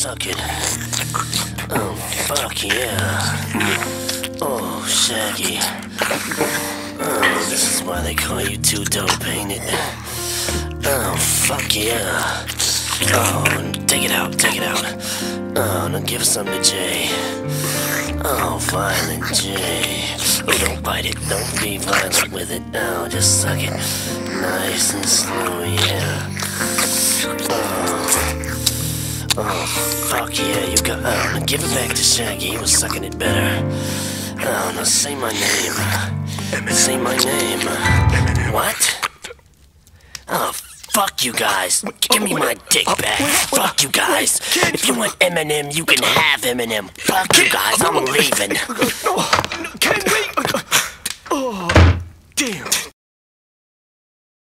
suck it. Oh, fuck yeah. Oh, Shaggy. Oh, this is why they call you too dope, ain't it? Oh, fuck yeah. Oh, take it out, take it out. Oh, now give some to Jay. Oh, violent Jay. Oh, don't bite it, don't be violent with it. Oh, just suck it. Nice and slow, yeah. Oh, fuck yeah, you got... Oh, now give it back to Shaggy, he was sucking it better. Oh, now say my name. Say my name. What? Oh, fuck you guys. Give me my dick back. Fuck you guys. If you want Eminem, you can have Eminem. Fuck you guys, I'm leaving. Can we? Oh, damn.